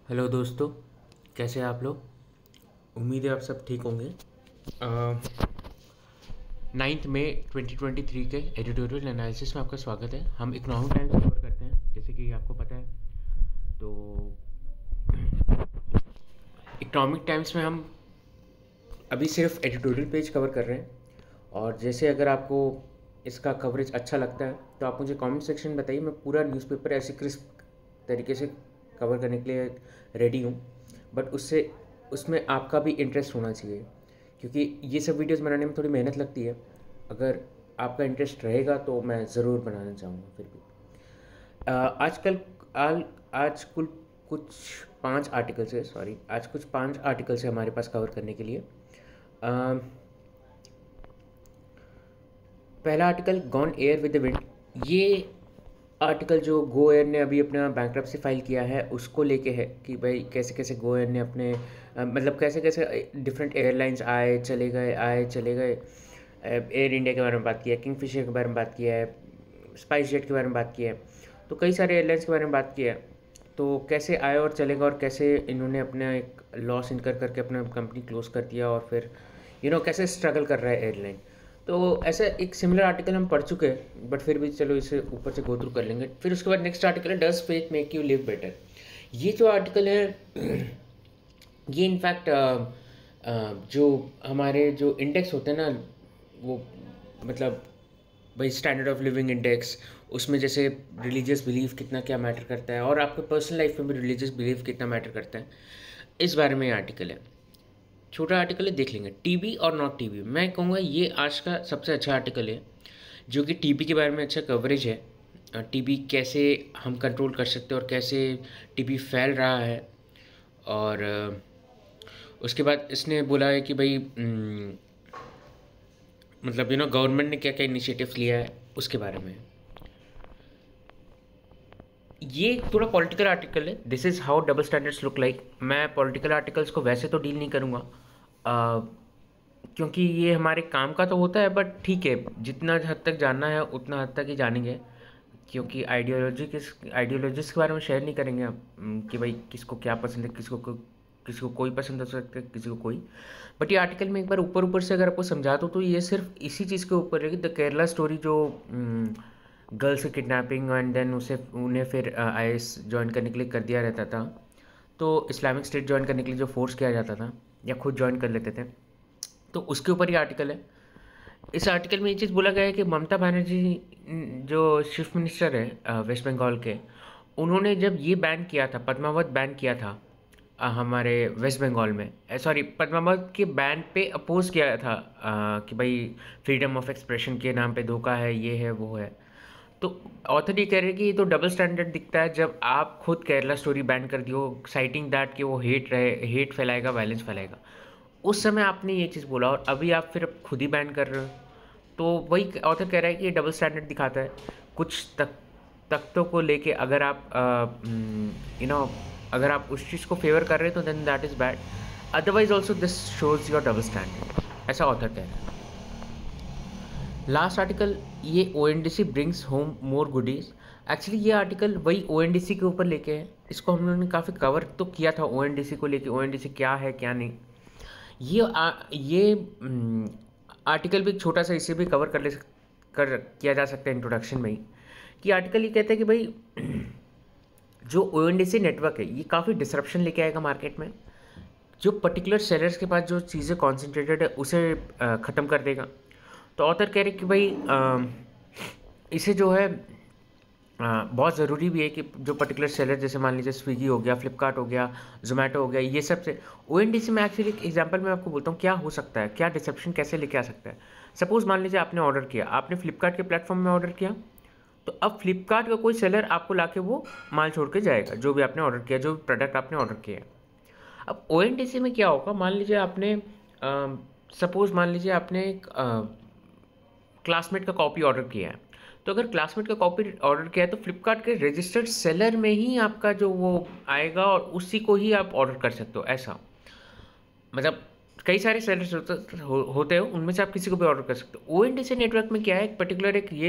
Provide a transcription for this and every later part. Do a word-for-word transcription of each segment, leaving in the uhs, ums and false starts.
Hello दोस्तों, कैसे हैं आप लोग। उम्मीद है आप सब ठीक होंगे। Ninth May twenty twenty three के एडिटोरियल एनालिसिस में आपका स्वागत है। हम इकोनॉमिक टाइम्स कवर करते हैं, जैसे कि आपको पता है। तो इकोनॉमिक टाइम्स में हम अभी सिर्फ एडिटोरियल पेज कवर कर रहे हैं, और जैसे अगर आपको इसका कवरेज अच्छा लगता है तो आप मुझे कमेंट सेक्शन में बताइए। मैं पूरा न्यूज़पेपर ऐसे क्रिस्प तरीके से कवर करने के लिए रेडी हूँ, बट उससे उसमें आपका भी इंटरेस्ट होना चाहिए, क्योंकि ये सब वीडियोस बनाने में थोड़ी मेहनत लगती है। अगर आपका इंटरेस्ट रहेगा तो मैं ज़रूर बनाना चाहूँगा। फिर भी अ, आजकल आल आज कुल कुछ पांच आर्टिकल्स है सॉरी आज कुछ पांच आर्टिकल्स है हमारे पास कवर करने के लिए। अ, पहला article gone air with the wind. ये आर्टिकल जो गो एयर ने अभी अपना बैंकरप्सी फाइल किया है उसको लेके है कि भाई कैसे कैसे गो एयर ने अपने अ, मतलब कैसे कैसे डिफरेंट एयरलाइंस आए चले गए आए चले गए। एयर इंडिया के बारे में बात किया है, किंगफिशर के बारे में बात किया है, स्पाइस जेट के बारे में बात किया है, तो कई सारे एयरलाइंस के बारे में बात किया है। तो कैसे आए और चले गए, और कैसे इन्होंने अपना एक लॉस इनकर करके अपना कंपनी क्लोज कर दिया, और फिर यू नो कैसे स्ट्रगल कर रहा है एयरलाइन। तो ऐसा एक सिमिलर आर्टिकल हम पढ़ चुके हैं, बट फिर भी चलो इसे ऊपर से गो थ्रू कर लेंगे। फिर उसके बाद नेक्स्ट आर्टिकल है does faith make you live better. ये जो आर्टिकल है ये इनफैक्ट जो हमारे जो इंडेक्स होते हैं ना, वो मतलब भाई स्टैंडर्ड ऑफ लिविंग इंडेक्स, उसमें जैसे रिलीजियस बिलीफ कितना क्या मैटर करता है, और आपके पर्सनल लाइफ में भी रिलीजियस बिलीफ कितना मैटर करता है, इस बारे में ये आर्टिकल है। छोटा आर्टिकल है, देख लेंगे। टीबी और नॉट टीबी, मैं कहूँगा ये आज का सबसे अच्छा आर्टिकल है, जो कि टीबी के बारे में अच्छा कवरेज है। टीबी कैसे हम कंट्रोल कर सकते हैं और कैसे टीबी फैल रहा है। और अ, उसके बाद इसने बोला है कि भाई हम्म, मतलब यू नो गवर्नमेंट ने क्या क्या इनिशिएटिव्स लिया है उसके बारे में। ये थोड़ा पॉलिटिकल आर्टिकल है, this is how double standards look like. मैं पॉलिटिकल आर्टिकल्स को वैसे तो डील नहीं करूँगा, अ, क्योंकि ये हमारे काम का तो होता है, बट ठीक है, जितना हद तक जानना है उतना हद तक ही जानेंगे, क्योंकि आइडियोलॉजी किस आइडियोलॉजीज के बारे में शेयर नहीं करेंगे आप, उम, कि भाई किसको क्या पसंद है, किसको को, किसी को कोई पसंद हो सकता है, किसी को कोई। बट ये आर्टिकल में एक बार ऊपर ऊपर से अगर आपको समझा दो तो ये सिर्फ इसी चीज़ के ऊपर है कि द केरला स्टोरी, जो गर्ल्स की किडनैपिंग एंड देन उसे उन्हें फिर आई एस ज्वाइन करने के लिए कर दिया रहता था, तो इस्लामिक स्टेट ज्वाइन करने के लिए जो फोर्स किया जाता था या खुद ज्वाइन कर लेते थे, तो उसके ऊपर ये आर्टिकल है। इस आर्टिकल में ये चीज़ बोला गया है कि ममता बनर्जी न, जो चीफ मिनिस्टर है अ, वेस्ट बंगाल के, उन्होंने जब ये बैन किया था, पद्मावत बैन किया था अ, हमारे वेस्ट बंगाल में, सॉरी पद्मावत के बैन पे अपोज किया था, अ, कि भाई फ्रीडम ऑफ एक्सप्रेशन के नाम पे धोखा है, ये है वो है। तो ऑथर ये कह रहे हैं कि ये तो डबल स्टैंडर्ड दिखता है जब आप खुद केरला स्टोरी बैन कर दियो, साइटिंग दैट कि वो हेट रहे हेट फैलाएगा, वायलेंस फैलाएगा। उस समय आपने ये चीज़ बोला और अभी आप फिर खुद ही बैन कर रहे हो। तो वही ऑथर कह रहा है कि ये डबल स्टैंडर्ड दिखाता है कुछ तक तख्तों को लेके। अगर आप यू नो अगर आप उस चीज़ को फेवर कर रहे हैं तो then that is bad, otherwise also this shows your double standard, ऐसा ऑथर कह रहा है। लास्ट आर्टिकल, ये O N D C brings home more goodies. Actually ये आर्टिकल वही ओ एन डी सी के ऊपर लेके है, इसको हम लोगों ने काफ़ी कवर तो किया था ओ एन डी सी को लेके, ओ एन डी सी क्या है क्या नहीं। ये आ, ये आर्टिकल भी छोटा सा, इसे भी कवर कर ले कर किया जा सकता है इंट्रोडक्शन में ही, कि आर्टिकल ये कहता है कि भाई जो O N D C network है ये काफ़ी डिसरप्शन लेके आएगा मार्केट में। जो पर्टिकुलर सेलर्स के पास जो चीज़ें कॉन्सेंट्रेटेड है उसे ख़त्म कर देगा। तो ऑथर कह रहे कि भाई अ, इसे जो है अ, बहुत ज़रूरी भी है कि जो पर्टिकुलर सेलर, जैसे मान लीजिए स्विगी हो गया, फ्लिपकार्ट हो गया, जोमेटो हो गया, ये सब से ओ एन डी सी में एक्चुअली एक एग्जांपल मैं आपको बोलता हूँ क्या हो सकता है, क्या डिसेप्शन कैसे लेके आ सकता है। सपोज़ मान लीजिए आपने ऑर्डर किया, आपने फ्लिपकार्ट के प्लेटफॉर्म में ऑर्डर किया, तो अब फ्लिपकार्ट का कोई सेलर आपको लाके वो माल छोड़ के जाएगा, जो भी आपने ऑर्डर किया, जो भी प्रोडक्ट आपने ऑर्डर किया है। अब ओ एन डी सी में क्या होगा, मान लीजिए आपने सपोज़ मान लीजिए आपने एक क्लासमेट का कॉपी ऑर्डर किया है, तो अगर क्लासमेट का कॉपी ऑर्डर किया है तो फ्लिपकार्ट के रजिस्टर्ड सेलर में ही आपका जो वो आएगा और उसी को ही आप ऑर्डर कर सकते हो। ऐसा मतलब कई सारे सेलर्स होते हो, होते हो उनमें से आप किसी को भी ऑर्डर कर सकते हो। O N D C network में क्या है, एक पर्टिकुलर एक ये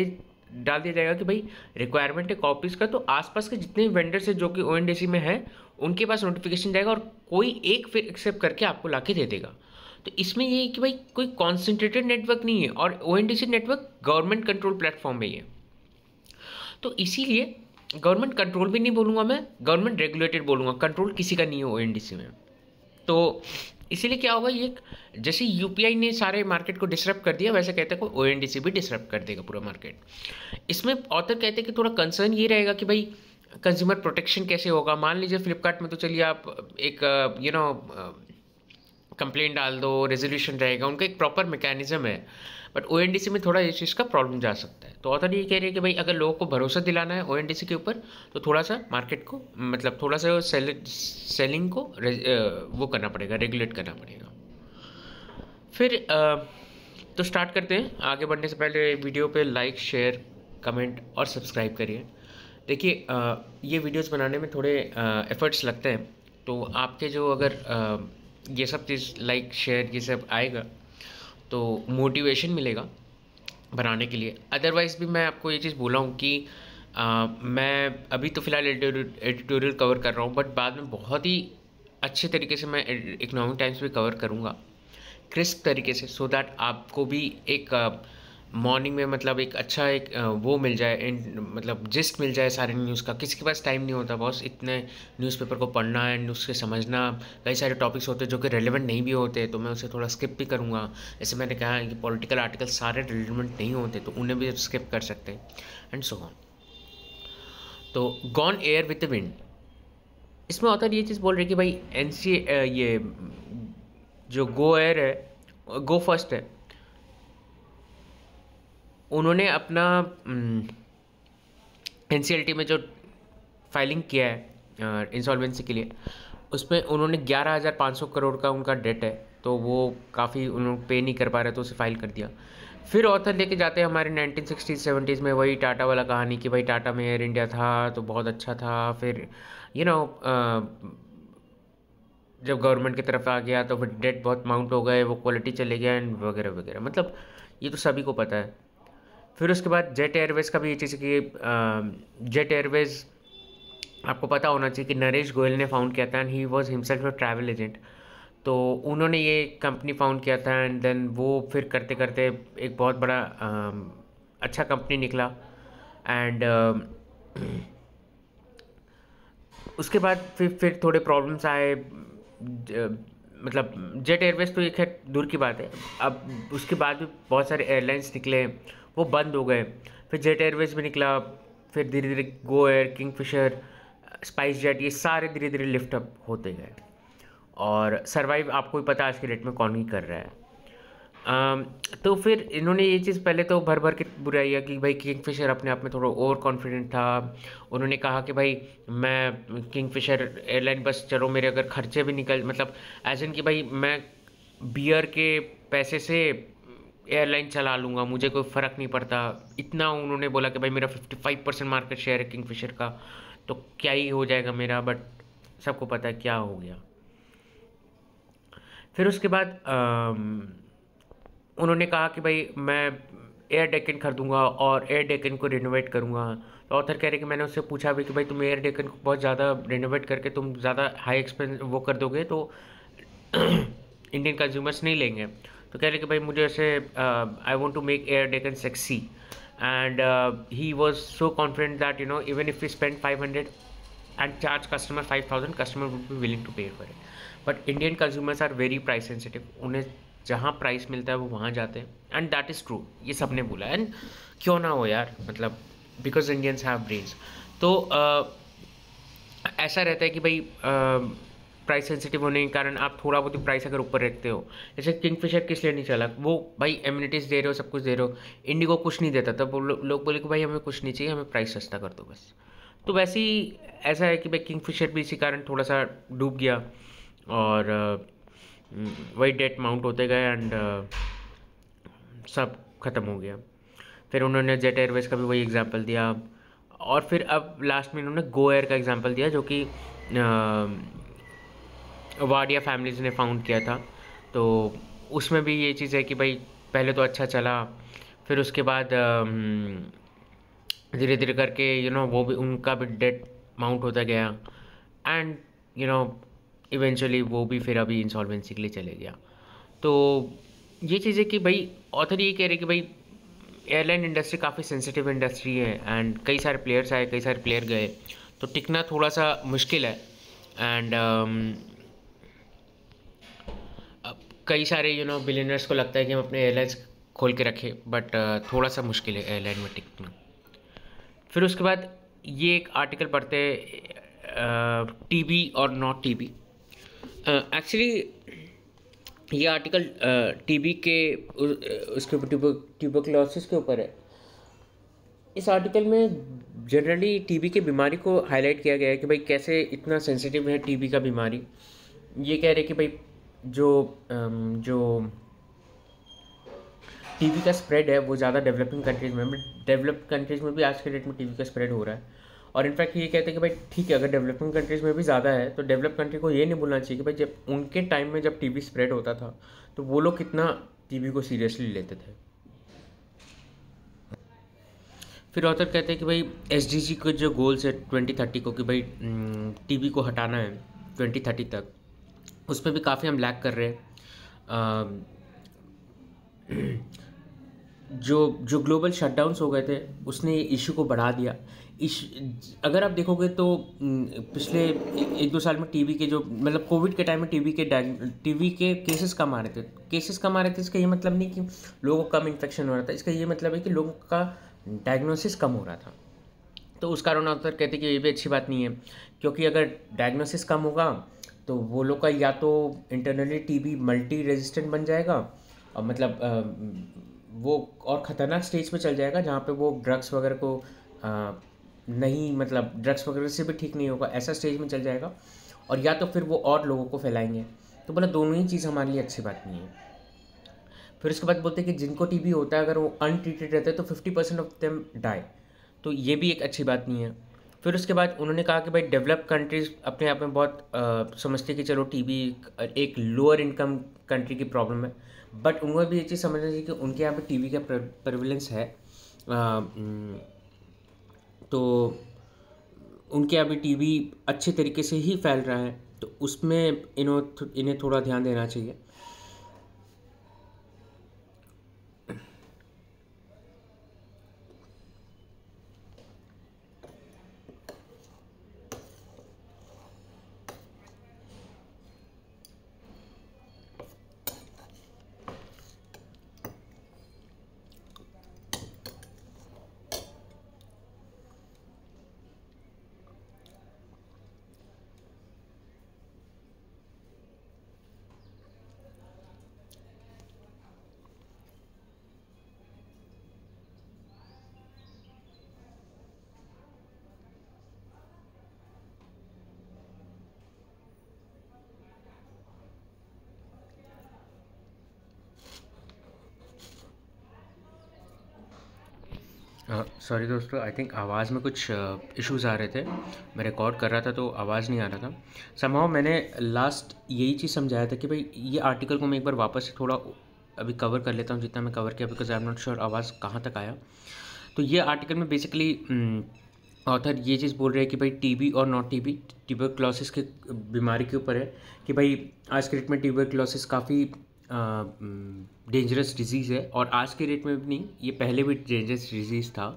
डाल दिया जाएगा कि भाई रिक्वायरमेंट है कॉपीज़ का, तो आसपास के जितने भी वेंडर्स है जो कि ओएनडीसी में है उनके पास नोटिफिकेशन जाएगा और कोई एक फिर एक्सेप्ट करके आपको ला के दे देगा। तो इसमें ये है कि भाई कोई कॉन्सेंट्रेटेड नेटवर्क नहीं है और ONDC network government control platform है ये। तो इसीलिए गवर्नमेंट कंट्रोल भी नहीं बोलूँगा मैं, गवर्नमेंट रेगुलेटेड बोलूँगा, कंट्रोल किसी का नहीं है ओएनडीसी में। तो इसीलिए क्या होगा, ये जैसे यूपीआई ने सारे मार्केट को डिसरप्ट कर दिया, वैसे कहते हैं को ओएनडीसी भी डिसरप्ट कर देगा पूरा मार्केट। इसमें ऑथर कहते हैं कि थोड़ा कंसर्न ये रहेगा कि भाई कंज्यूमर प्रोटेक्शन कैसे होगा। मान लीजिए फ्लिपकार्ट में तो चलिए आप एक यू नो कंप्लेंट डाल दो, रेजोल्यूशन रहेगा, उनका एक प्रॉपर मैकेनिज्म है, बट ओएनडीसी में थोड़ा इस चीज़ का प्रॉब्लम जा सकता है। तो ऑथर ये कह रहे हैं कि भाई अगर लोगों को भरोसा दिलाना है ओएनडीसी के ऊपर तो थोड़ा सा मार्केट को मतलब थोड़ा सा सेल, सेलिंग को वो करना पड़ेगा, रेगुलेट करना पड़ेगा। फिर तो स्टार्ट करते हैं। आगे बढ़ने से पहले वीडियो पे लाइक, शेयर, कमेंट और सब्सक्राइब करिए। देखिए ये वीडियोस बनाने में थोड़े एफर्ट्स लगते हैं, तो आपके जो अगर आ, ये सब चीज़ लाइक शेयर ये सब आएगा तो मोटिवेशन मिलेगा बनाने के लिए। अदरवाइज़ भी मैं आपको ये चीज़ बोला हूँ कि आ, मैं अभी तो फ़िलहाल एडिटोरियल कवर कर रहा हूँ, बट बाद में बहुत ही अच्छे तरीके से मैं इकोनॉमिक टाइम्स भी कवर करूँगा क्रिस्प तरीके से, सो दैट आपको भी एक मॉर्निंग में मतलब एक अच्छा एक वो मिल जाए, मतलब जिस्ट मिल जाए सारे न्यूज़ का। किसी के पास टाइम नहीं होता बॉस इतने न्यूज़पेपर को पढ़ना एंड उससे समझना। कई सारे टॉपिक्स होते हैं जो कि रेलेवेंट नहीं भी होते, तो मैं उसे थोड़ा स्किप भी करूँगा। जैसे मैंने कहा है कि पॉलिटिकल आर्टिकल सारे रेलेवेंट नहीं होते तो उन्हें भी स्किप कर सकते हैं एंड सो ऑन। तो gone air with the wind, इसमें ऑथर ये चीज़ बोल रहे कि भाई एन सी ये जो गो एयर है, गो फर्स्ट है, उन्होंने अपना एन सी एल टी में जो फाइलिंग किया है इंसॉल्वेंसी के लिए, उसमें उन्होंने ग्यारह हज़ार पाँच सौ करोड़ का उनका डेट है, तो वो काफ़ी उन्होंने पे नहीं कर पा रहे तो उसे फाइल कर दिया। फिर ऑथर लेके जाते हैं हमारे नाइनटीन सिक्सटीज़ सेवेंटीज़ में वही टाटा वाला कहानी कि भाई टाटा में एयर इंडिया था तो बहुत अच्छा था, फिर यू नो जब गवर्नमेंट की तरफ आ गया तो फिर डेट बहुत माउंट हो गए, वो क्वालिटी चले गया एंड वगैरह वगैरह, मतलब ये तो सभी को पता है। फिर उसके बाद जेट एयरवेज़ का भी ये चीज़ कि जेट एयरवेज़ आपको पता होना चाहिए कि नरेश गोयल ने फाउंड किया था and he was himself a travel agent. तो उन्होंने ये कंपनी फाउंड किया था एंड देन वो फिर करते करते एक बहुत बड़ा आ, अच्छा कंपनी निकला एंड उसके बाद फिर फिर थोड़े प्रॉब्लम्स आए। मतलब जेट एयरवेज़ तो एक है दूर की बात है, अब उसके बाद भी बहुत सारे एयरलाइंस निकले, वो बंद हो गए। फिर जेट एयरवेज़ भी निकला, फिर धीरे धीरे GoAir, Kingfisher, SpiceJet, ये सारे धीरे धीरे लिफ्ट अप होते गए और सरवाइव आपको भी पता है आज के डेट में कौन ही कर रहा है। Um, तो फिर इन्होंने ये चीज़ पहले तो भर भर के बुराई है कि भाई किंगफिशर अपने आप में थोड़ा ओवर कॉन्फिडेंट था। उन्होंने कहा कि भाई मैं किंगफिशर एयरलाइन बस चलो मेरे अगर खर्चे भी निकल, मतलब एज इन कि भाई मैं बियर के पैसे से एयरलाइन चला लूँगा, मुझे कोई फ़र्क नहीं पड़ता। इतना उन्होंने बोला कि भाई मेरा fifty five percent market share है किंगफिशर का, तो क्या ही हो जाएगा मेरा, बट सबको पता है क्या हो गया। फिर उसके बाद आ, उन्होंने कहा कि भाई मैं एयर डेकन खरीदूँगा और एयर डेकन को रिनोवेट करूँगा। तो ऑथर कह रहे कि मैंने उससे पूछा भी कि भाई तुम एयर डेकन को बहुत ज़्यादा रिनोवेट करके तुम ज़्यादा हाई एक्सपेंस वो कर दोगे तो इंडियन कंज्यूमर्स नहीं लेंगे। तो कह रहे कि भाई मुझे ऐसे I want to make air Deccan sexy and he was so confident that you know even if we spend five hundred and charge customer five thousand, customer would be willing to pay for it. But Indian consumers are very price sensitive, उन्हें जहाँ price मिलता है वो वहाँ जाते हैं and that is true, ये सब ने बोला। एंड क्यों ना हो यार, मतलब बिकॉज इंडियंस हैव ब्रेन्स। तो uh, ऐसा रहता है कि भाई प्राइस uh, सेंसिटिव होने के कारण आप थोड़ा बहुत प्राइस अगर ऊपर रखते हो, जैसे किंगफिशर किस लिए नहीं चला, वो भाई एम्यूनिटीज़ दे रहे हो, सब कुछ दे रहे हो, इंडिगो कुछ नहीं देता, तब लो, लोग बोले कि भाई हमें कुछ नहीं चाहिए, हमें प्राइस सस्ता कर दो बस। तो वैसे ही ऐसा है कि भाई किंगफिशर भी इसी कारण थोड़ा सा डूब गया और uh, वही डेट माउंट होते गए एंड uh, सब ख़त्म हो गया। फिर उन्होंने जेट एयरवेज़ का भी वही एग्जांपल दिया और फिर अब लास्ट में इन्होंने गो एयर का एग्जांपल दिया जो कि वाडिया फैमिलीज़ ने फाउंड किया था। तो उसमें भी ये चीज़ है कि भाई पहले तो अच्छा चला, फिर उसके बाद धीरे धीरे करके यू you नो know, वो भी उनका भी डेट माउंट होता गया एंड यू नो इवेंचुअली वो भी फिर अभी इंसॉल्वेंसी के लिए चले गया। तो ये चीज़ है कि भाई ऑथर ये कह रहे कि भाई एयरलाइन इंडस्ट्री काफ़ी सेंसिटिव इंडस्ट्री है एंड कई सारे प्लेयर्स आए, कई सारे प्लेयर गए, तो टिकना थोड़ा सा मुश्किल है। एंड अब कई सारे यू नो बिलियनर्स को लगता है कि हम अपने एयरलाइंस खोल के रखें, बट थोड़ा सा मुश्किल है एयरलाइन में टिकना। फिर उसके बाद ये एक आर्टिकल पढ़ते हैं टीबी और नॉट टीबी। एक्चुअली ये आर्टिकल टीबी के उ- उसके ऊपर ट्यूबरक्लोसिस के ऊपर है। इस आर्टिकल में जनरली टीबी की बीमारी को हाईलाइट किया गया है कि भाई कैसे इतना सेंसिटिव है टीबी का बीमारी। ये कह रहे कि भाई जो अम, जो टीबी का स्प्रेड है वो ज़्यादा डेवलपिंग कंट्रीज़ में, बट डेवलप्ड कंट्रीज़ में भी आज के डेट में टीबी का स्प्रेड हो रहा है। और इनफैक्ट ये कहते हैं कि भाई ठीक है, अगर डेवलपिंग कंट्रीज़ में भी ज़्यादा है तो डेवलप कंट्री को ये नहीं बोलना चाहिए कि भाई जब उनके टाइम में जब टीबी स्प्रेड होता था तो वो लोग कितना टीबी को सीरियसली लेते थे। फिर ऑथर कहते हैं कि भाई एस डी जी के जो गोल्स है ट्वेंटी थर्टी को कि भाई टीबी को हटाना है ट्वेंटी थर्टी तक, उस पर भी काफ़ी हम लैग कर रहे हैं। जो जो ग्लोबल शटडाउन्स हो गए थे उसने ये इशू को बढ़ा दिया। इश अगर आप देखोगे तो न, पिछले ए- एक दो साल में टीबी के जो मतलब कोविड के टाइम में टीबी के टीबी के केसेस कम आ रहे थे। केसेस कम आ रहे थे इसका ये मतलब नहीं कि लोगों को कम इन्फेक्शन हो रहा था, इसका ये मतलब है कि लोगों का डायग्नोसिस कम हो रहा था। तो उस कारण अवसर कहते हैं कि ये भी अच्छी बात नहीं है, क्योंकि अगर डायग्नोसिस कम होगा तो वो लोग का या तो इंटरनली टीबी मल्टी रेजिस्टेंट बन जाएगा और मतलब अ, वो और ख़तरनाक स्टेज पे चल जाएगा जहाँ पे वो ड्रग्स वगैरह को अ, नहीं मतलब ड्रग्स वगैरह से भी ठीक नहीं होगा, ऐसा स्टेज में चल जाएगा। और या तो फिर वो और लोगों को फैलाएंगे। तो बोला दोनों ही चीज़ हमारे लिए अच्छी बात नहीं है। फिर उसके बाद बोलते हैं कि जिनको टीबी होता है अगर वो अनट्रीटेड रहते हैं तो fifty percent of them die. तो ये भी एक अच्छी बात नहीं है। फिर उसके बाद उन्होंने कहा कि भाई डेवलप कंट्रीज़ अपने आप में बहुत अ, समझते कि चलो टीबी एक लोअर इनकम कंट्री की प्रॉब्लम है, बट उनको भी ये चीज़ समझना चाहिए कि उनके यहाँ पे टीबी का प्रेवलेंस है। अ, उम, तो उनके यहाँ भी टीबी अच्छे तरीके से ही फैल रहा है, तो उसमें इन्हों इन्हें थोड़ा ध्यान देना चाहिए। सॉरी दोस्तों, आई थिंक आवाज़ में कुछ इश्यूज़ आ रहे थे। मैं रिकॉर्ड कर रहा था तो आवाज़ नहीं आ रहा था। समहाउ मैंने लास्ट यही चीज़ समझाया था कि भाई ये आर्टिकल को मैं एक बार वापस से थोड़ा अभी कवर कर लेता हूँ जितना मैं कवर किया, because I am not sure आवाज़ कहाँ तक आया। तो ये आर्टिकल में बेसिकली ऑथर ये चीज़ बोल रहे हैं कि भाई टीबी और नॉट टीबी ट्यूबरक्लोसिस के बीमारी के ऊपर है कि भाई आज के डेट में ट्यूबरक्लोसिस काफ़ी डेंजरस डिजीज़ है, और आज के डेट में भी नहीं, ये पहले भी डेंजरस डिजीज़ था।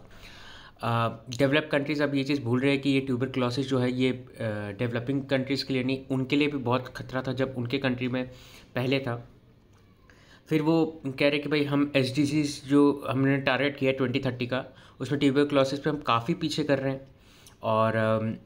डेवलप कंट्रीज़ अब ये चीज़ भूल रहे हैं कि ये ट्यूबरक्लोसिस जो है ये डेवलपिंग कंट्रीज़ के लिए नहीं, उनके लिए भी बहुत खतरा था जब उनके कंट्री में पहले था। फिर वो कह रहे कि भाई हम एस डी जीज जो हमने टारगेट किया है ट्वेंटी थर्टी का, उसमें ट्यूबरक्लोसिस पे हम काफ़ी पीछे कर रहे हैं, और अम,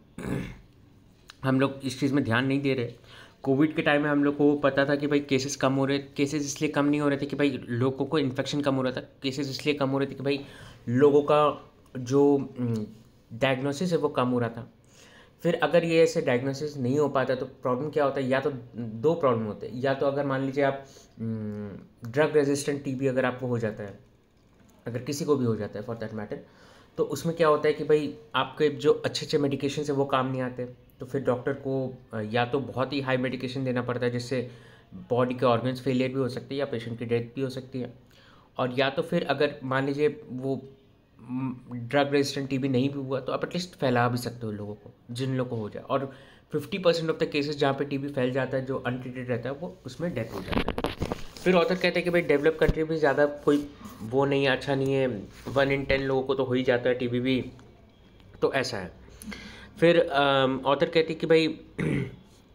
हम लोग इस चीज़ में ध्यान नहीं दे रहे। कोविड के टाइम में हम लोग को पता था कि भाई केसेस कम हो रहे, केसेस इसलिए कम नहीं हो रहे थे कि भाई लोगों को इन्फेक्शन कम हो रहा था, केसेस इसलिए कम हो रहे थे कि भाई लोगों का जो डायग्नोसिस है वो कम हो रहा था। फिर अगर ये ऐसे डायग्नोसिस नहीं हो पाता तो प्रॉब्लम क्या होता है, या तो दो प्रॉब्लम होते हैं। या तो अगर मान लीजिए आप ड्रग रेजिस्टेंट टीबी अगर आपको हो जाता है, अगर किसी को भी हो जाता है फॉर दैट मैटर, तो उसमें क्या होता है कि भाई आपके जो अच्छे अच्छे मेडिकेशन है वो काम नहीं आते, तो फिर डॉक्टर को अ, या तो बहुत ही हाई मेडिकेशन देना पड़ता है जिससे बॉडी के ऑर्गन्स फेलियर भी हो सकते हैं या पेशेंट की डेथ भी हो सकती है। और या तो फिर अगर मान लीजिए वो ड्रग रेजिस्टेंट टीबी नहीं भी हुआ तो आप एटलीस्ट फैला भी सकते हो लोगों को, जिन लोगों को हो जाए। और fifty percent of the cases जहाँ पे टीबी फैल जाता है, जो अनट्रीटेड रहता है, वो उसमें डेथ हो जाता है। फिर ऑथर कहते हैं कि भाई डेवलप कंट्री भी ज़्यादा कोई वो नहीं है, अच्छा नहीं है, वन इन टेन लोगों को तो हो ही जाता है टीबी भी, तो ऐसा है। फिर ऑथर कहती है कि भाई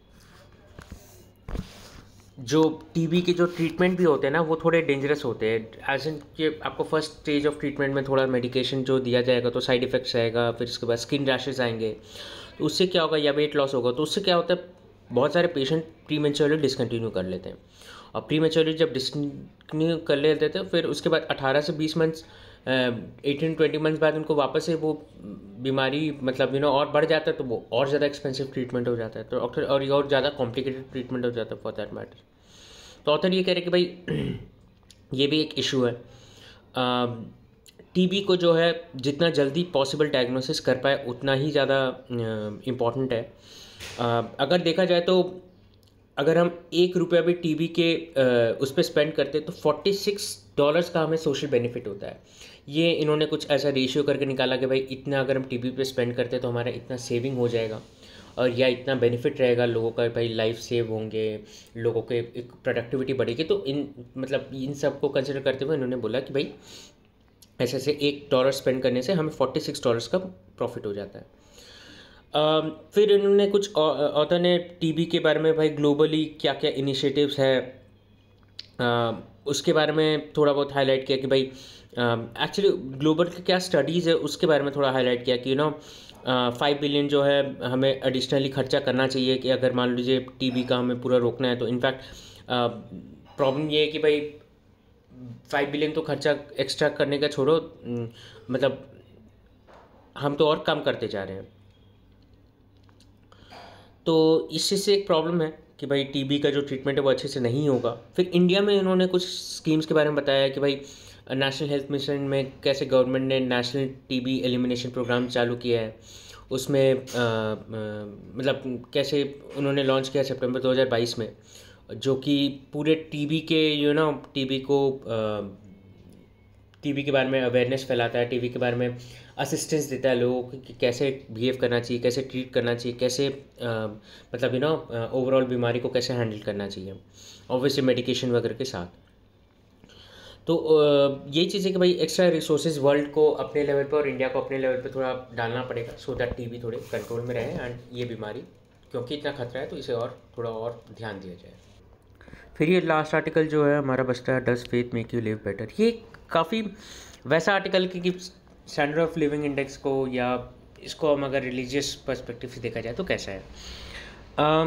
जो टीबी के जो ट्रीटमेंट भी होते हैं ना, वो थोड़े डेंजरस होते हैं। एज इन कि आपको फर्स्ट स्टेज ऑफ ट्रीटमेंट में थोड़ा मेडिकेशन जो दिया जाएगा तो साइड इफ़ेक्ट्स आएगा, फिर उसके बाद स्किन रैशेज आएंगे, तो उससे क्या होगा, या वेट लॉस होगा, तो उससे क्या होता है, बहुत सारे पेशेंट प्रीमेच्योरली डिसकंटिन्यू कर लेते हैं। और प्रीमेच्योरली जब डिसकंटिन्यू कर लेते हैं फिर उसके बाद अठारह से बीस मंथ्स एटीन ट्वेंटी मंथ्स बाद उनको वापस से वो बीमारी मतलब यू नो और बढ़ जाता है, तो वो और ज़्यादा एक्सपेंसिव ट्रीटमेंट हो जाता है, तो डॉक्टर और ये और ज़्यादा कॉम्प्लिकेटेड ट्रीटमेंट हो जाता है फॉर दैट मैटर। तो ऑथर ये कह रहे हैं कि भाई ये भी एक इशू है। टीबी को जो है जितना जल्दी पॉसिबल डायग्नोसिस कर पाए उतना ही ज़्यादा इम्पॉर्टेंट है। uh, अगर देखा जाए तो अगर हम एक रुपया भी टीबी के uh, उस पर स्पेंड करते तो फोर्टी सिक्स डॉलर्स का हमें सोशल बेनिफिट होता है। ये इन्होंने कुछ ऐसा रेशियो करके निकाला कि भाई इतना अगर हम टीबी पे स्पेंड करते तो हमारा इतना सेविंग हो जाएगा और या इतना बेनिफिट रहेगा लोगों का, भाई लाइफ सेव होंगे, लोगों के एक प्रोडक्टिविटी बढ़ेगी। तो इन मतलब इन सब को कंसिडर करते हुए इन्होंने बोला कि भाई ऐसे ऐसे एक डॉलर स्पेंड करने से हमें फोर्टी सिक्स डॉलर्स का प्रॉफिट हो जाता है। uh, फिर इन्होंने कुछ ऑथर ने टीबी के बारे में भाई ग्लोबली क्या क्या इनिशिएटिव्स है uh, उसके बारे में थोड़ा बहुत हाईलाइट किया कि भाई एक्चुअली ग्लोबल के क्या स्टडीज़ है उसके बारे में थोड़ा हाईलाइट किया कि यू नो फाइव बिलियन जो है हमें एडिशनली खर्चा करना चाहिए कि अगर मान लीजिए टीबी का हमें पूरा रोकना है। तो इनफैक्ट प्रॉब्लम ये है कि भाई फाइव बिलियन तो खर्चा एक्स्ट्रा करने का छोड़ो, मतलब हम तो और कम करते जा रहे हैं। तो इस चीज़ से एक प्रॉब्लम है कि भाई टीबी का जो ट्रीटमेंट है वो अच्छे से नहीं होगा। फिर इंडिया में इन्होंने कुछ स्कीम्स के बारे में बताया कि भाई नेशनल हेल्थ मिशन में कैसे गवर्नमेंट ने नेशनल टीबी एलिमिनेशन प्रोग्राम चालू किया है, उसमें मतलब कैसे उन्होंने लॉन्च किया सितंबर दो हज़ार बाईस में, जो कि पूरे टीबी के यू नो टीबी को टीबी के बारे में अवेयरनेस फैलाता है, टीबी के बारे में असिस्टेंस देता है लोगों को कि कैसे बिहेव करना चाहिए, कैसे ट्रीट करना चाहिए, कैसे आ, मतलब यू नो ओवरऑल बीमारी को कैसे हैंडल करना चाहिए, ऑब्वियसली मेडिकेशन वगैरह के साथ। तो यही चीज़ है कि भाई एक्स्ट्रा रिसोर्सेज वर्ल्ड को अपने लेवल पे और इंडिया को अपने लेवल पे थोड़ा डालना पड़ेगा सो दैट टीबी थोड़े कंट्रोल में रहे एंड ये बीमारी क्योंकि इतना खतरा है तो इसे और थोड़ा और ध्यान दिया जाए। फिर ये लास्ट आर्टिकल जो है हमारा बचता है does faith make you live better. ये काफ़ी वैसा आर्टिकल कि स्टैंडर्ड ऑफ लिविंग इंडेक्स को या इसको हम अगर रिलीजियस पर्सपेक्टिव से देखा जाए तो कैसा है। uh,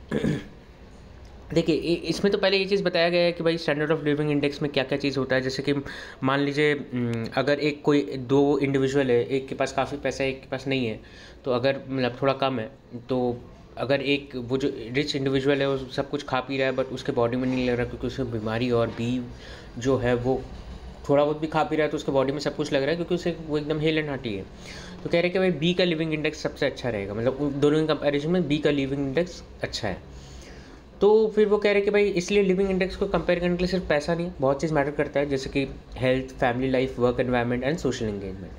देखिए इसमें तो पहले ये चीज़ बताया गया है कि भाई स्टैंडर्ड ऑफ लिविंग इंडेक्स में क्या क्या चीज़ होता है। जैसे कि मान लीजिए अगर एक कोई दो इंडिविजुअल है, एक के पास काफ़ी पैसा है एक के पास नहीं है, तो अगर मतलब थोड़ा कम है, तो अगर एक वो जो रिच इंडिविजुअल है वो सब कुछ खा पी रहा है बट उसके बॉडी में नहीं लग रहा क्योंकि उसकी बीमारी, और बी जो है वो थोड़ा बहुत भी खा पी रहा है तो उसके बॉडी में सब कुछ लग रहा है क्योंकि उसे वो एकदम हेल एंड हार्टी है। तो कह रहे हैं कि भाई बी का लिविंग इंडेक्स सबसे अच्छा रहेगा, मतलब दोनों के कंपेरिजन में बी का लिविंग इंडेक्स अच्छा है। तो फिर वो कह रहे हैं कि भाई इसलिए लिविंग इंडेक्स को कंपेयर करने के लिए सिर्फ पैसा नहीं, बहुत चीज़ मैटर करता है, जैसे कि health, family life, work environment and social engagement.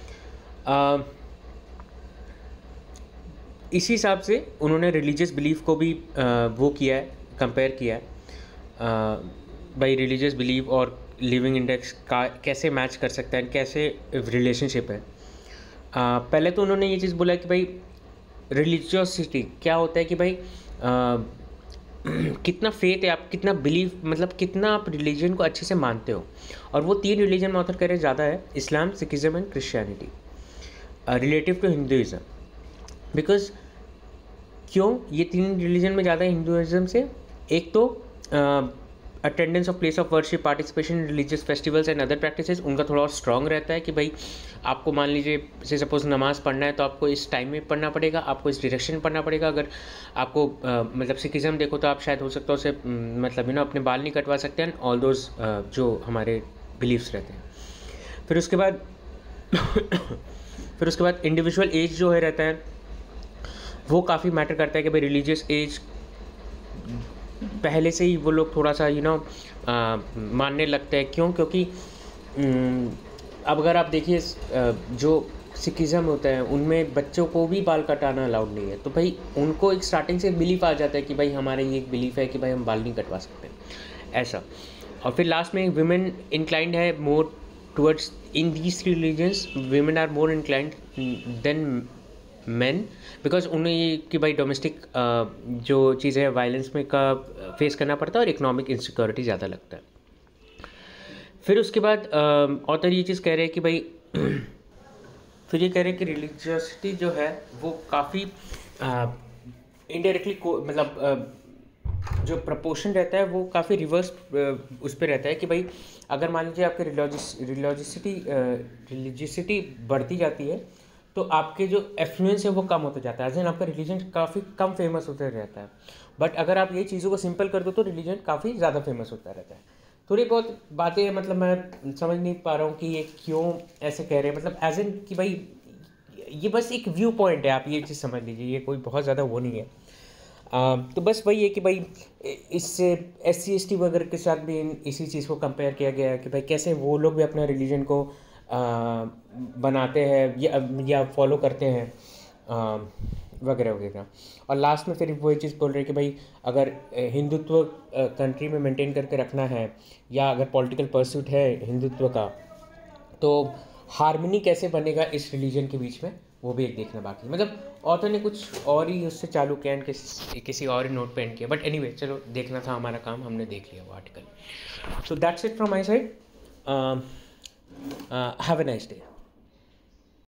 इसी हिसाब से उन्होंने रिलीजियस बिलीफ को भी uh, वो किया है, कंपेयर किया है भाई रिलीजियस बिलीफ और लिविंग इंडेक्स का कैसे मैच कर सकता है, कैसे रिलेशनशिप है। uh, पहले तो उन्होंने ये चीज़ बोला कि भाई रिलीजियोसिटी क्या होता है कि भाई uh, कितना फेथ है आप, कितना बिलीव, मतलब कितना आप रिलीजन को अच्छे से मानते हो। और वो तीन रिलीजन में ऑथर करे ज़्यादा है, Islam, Sikhism and Christianity relative to Hinduism. Because क्यों ये तीन रिलीजन में ज़्यादा है हिंदुइज़म से? एक तो attendance of place of worship, participation in religious festivals and other practices, उनका थोड़ा और स्ट्रॉन्ग रहता है कि भाई आपको मान लीजिए से सपोज नमाज़ पढ़ना है तो आपको इस टाइम में पढ़ना पड़ेगा, आपको इस डायरेक्शन में पढ़ना पड़ेगा। अगर आपको आ, मतलब सिखिज़म देखो तो आप शायद हो सकता है उसे मतलब यू नो अपने बाल नहीं कटवा सकते हैं, ऑल दोज जो हमारे बिलीव्स रहते हैं। फिर उसके बाद फिर उसके बाद इंडिविजुअल एज जो है रहता है वो काफ़ी मैटर करता है कि भाई रिलीजियस एज पहले से ही वो लोग थोड़ा सा यू नो मानने लगते हैं। क्यों? क्योंकि अब अगर आप देखिए जो सिखिज़्म होता है उनमें बच्चों को भी बाल कटाना अलाउड नहीं है, तो भाई उनको एक स्टार्टिंग से बिलीफ आ जाता है कि भाई हमारा ये एक बिलीफ है कि भाई हम बाल नहीं कटवा सकते, ऐसा। और फिर लास्ट में वुमेन इंक्लाइंड है more towards in these religions, women are more inclined than men, because उन्हें ये कि भाई डोमेस्टिक जो चीज़ें हैं वायलेंस में का फेस करना पड़ता है और इकोनॉमिक इनसिक्योरिटी ज़्यादा लगता है। फिर उसके बाद ऑथर ये चीज़ कह रहे हैं कि भाई फिर ये कह रहे हैं कि रिलीजियसिटी जो है वो काफ़ी इनडायरेक्टली मतलब uh, जो प्रपोर्शन रहता है वो काफ़ी रिवर्स uh, उस पर रहता है कि भाई अगर मान लीजिए आपकी रिलीजियस रिलीजियसिटी रिलीजियसिटी बढ़ती जाती है तो आपके जो एफ्लुएंस है वो कम होता जाता है, एज इन आपका रिलीजन काफ़ी कम फेमस होता रहता है। बट अगर आप ये चीज़ों को सिंपल कर दो तो रिलीजन काफ़ी ज़्यादा फेमस होता रहता है। थोड़ी बहुत बातें मतलब मैं समझ नहीं पा रहा हूँ कि ये क्यों ऐसे कह रहे हैं, मतलब एज इन कि भाई ये बस एक व्यू पॉइंट है, आप ये चीज़ समझ लीजिए, ये कोई बहुत ज़्यादा वो नहीं है। आ, तो बस वही है कि भाई इससे एस सी एस टी वगैरह के साथ भी इसी चीज़ को कंपेयर किया गया है कि भाई कैसे वो लोग भी अपना रिलीजन को आ, बनाते हैं या या फॉलो करते हैं वगैरह वगैरह। और लास्ट में फिर वही चीज़ बोल रहे हैं कि भाई अगर हिंदुत्व कंट्री में मेंटेन करके रखना है या अगर पॉलिटिकल परस्यूट है हिंदुत्व का तो हार्मनी कैसे बनेगा इस रिलीजन के बीच में, वो भी एक देखना बाकी। मतलब ऑथर ने कुछ और ही उससे चालू किया एंड किसी किसी और ही नोट पे एंड किया, बट एनीवे चलो देखना था हमारा काम, हमने देख लिया वो article. So that's it from my side, have a nice day.